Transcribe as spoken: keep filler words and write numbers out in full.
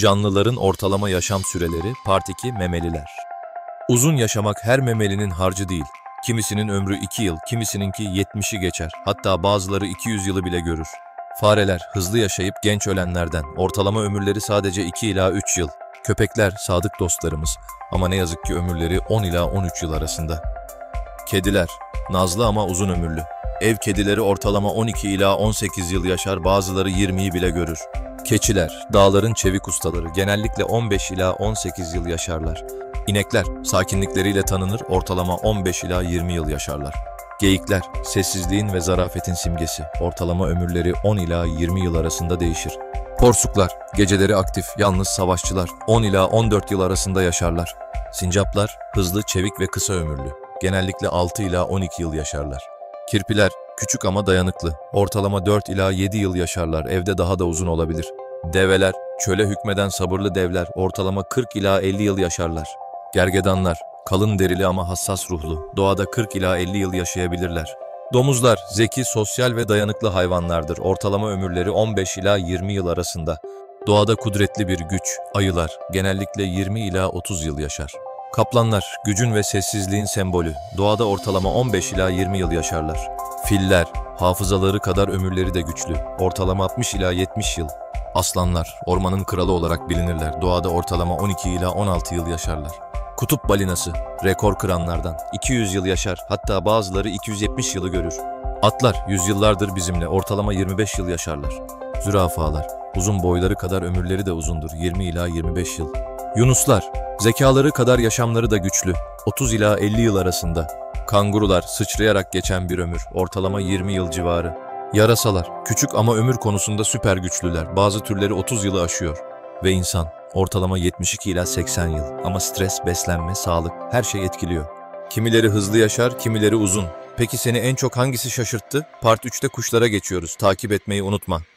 Canlıların ortalama yaşam süreleri. Part iki. Memeliler. Uzun yaşamak her memelinin harcı değil. Kimisinin ömrü iki yıl, kimisininki yetmişi geçer. Hatta bazıları iki yüz yılı bile görür. Fareler hızlı yaşayıp genç ölenlerden. Ortalama ömürleri sadece iki ila üç yıl. Köpekler sadık dostlarımız ama ne yazık ki ömürleri on ila on üç yıl arasında. Kediler nazlı ama uzun ömürlü. Ev kedileri ortalama on iki ila on sekiz yıl yaşar, bazıları yirmiyi bile görür. Keçiler dağların çevik ustaları, genellikle on beş ila on sekiz yıl yaşarlar. İnekler sakinlikleriyle tanınır, ortalama on beş ila yirmi yıl yaşarlar. Geyikler sessizliğin ve zarafetin simgesi, ortalama ömürleri on ila yirmi yıl arasında değişir. Porsuklar geceleri aktif, yalnız savaşçılar, on ila on dört yıl arasında yaşarlar. Sincaplar hızlı, çevik ve kısa ömürlü, genellikle altı ila on iki yıl yaşarlar. Kirpiler küçük ama dayanıklı, ortalama dört ila yedi yıl yaşarlar, evde daha da uzun olabilir. Develer çöle hükmeden sabırlı devler, ortalama kırk ila elli yıl yaşarlar. Gergedanlar kalın derili ama hassas ruhlu, doğada kırk ila elli yıl yaşayabilirler. Domuzlar zeki, sosyal ve dayanıklı hayvanlardır, ortalama ömürleri on beş ila yirmi yıl arasında. Doğada kudretli bir güç, ayılar genellikle yirmi ila otuz yıl yaşar. Kaplanlar gücün ve sessizliğin sembolü, doğada ortalama on beş ila yirmi yıl yaşarlar. Filler hafızaları kadar ömürleri de güçlü, ortalama altmış ila yetmiş yıl. Aslanlar ormanın kralı olarak bilinirler, doğada ortalama on iki ila on altı yıl yaşarlar. Kutup balinası rekor kıranlardan, iki yüz yıl yaşar, hatta bazıları iki yüz yetmiş yılı görür. Atlar yüzyıllardır bizimle, ortalama yirmi beş yıl yaşarlar. Zürafalar uzun boyları kadar ömürleri de uzundur, yirmi ila yirmi beş yıl. Yunuslar zekaları kadar yaşamları da güçlü, otuz ila elli yıl arasında. Kangurular sıçrayarak geçen bir ömür, ortalama yirmi yıl civarı. Yarasalar küçük ama ömür konusunda süper güçlüler, bazı türleri otuz yılı aşıyor. Ve insan ortalama yetmiş iki ila seksen yıl, ama stres, beslenme, sağlık her şey etkiliyor. Kimileri hızlı yaşar, kimileri uzun. Peki seni en çok hangisi şaşırttı? Part üçte kuşlara geçiyoruz. Takip etmeyi unutma.